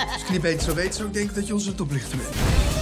Als ik niet beter zou weten, zou ik denken dat je onze toplichter bent.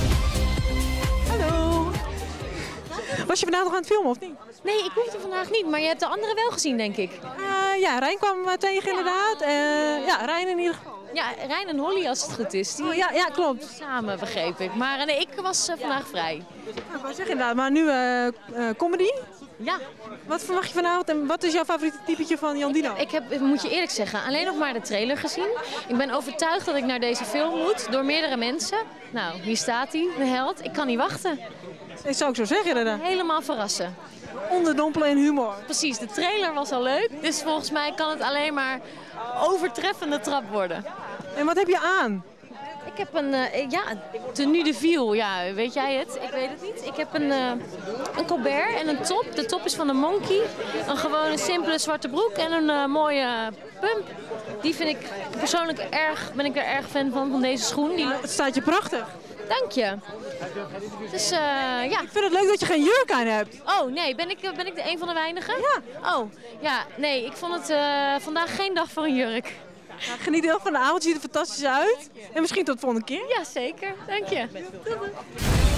Hallo. Was je vandaag nog aan het filmen of niet? Nee, ik hoefde vandaag niet, maar je hebt de anderen wel gezien, denk ik. Ja, Rijn kwam tegen inderdaad. Ja, Rijn in ieder geval. Ja, Rijn en Holly als het goed is. Die Ja, klopt. samen, begreep ik. Maar nee, ik was vandaag vrij. Ik wou zeggen inderdaad, maar nu comedy. Ja. Wat verwacht je vanavond en wat is jouw favoriete typetje van Jan Dino? Ik moet je eerlijk zeggen, alleen nog maar de trailer gezien. Ik ben overtuigd dat ik naar deze film moet, door meerdere mensen. Nou, hier staat hij, de held. Ik kan niet wachten. Dat zou ik zo zeggen inderdaad. Helemaal verrassen. Onderdompelen in humor. Precies, de trailer was al leuk. Dus volgens mij kan het alleen maar overtreffende trap worden. En wat heb je aan? Ik heb een tenue de ville. Ja, weet jij het? Ik weet het niet. Ik heb een colbert en een top. De top is van de Monkey. Een gewone simpele zwarte broek en een mooie pump. Die vind ik persoonlijk ben ik er erg fan van deze schoen. Het staat je prachtig. Dank je. Dus ja. Ik vind het leuk dat je geen jurk aan hebt. Oh nee, ben ik de een van de weinigen? Ja. Oh, ja, nee, ik vond het vandaag geen dag voor een jurk. Nou, geniet heel van de avond, ziet er fantastisch uit. En misschien tot de volgende keer. Ja, zeker. Dank je.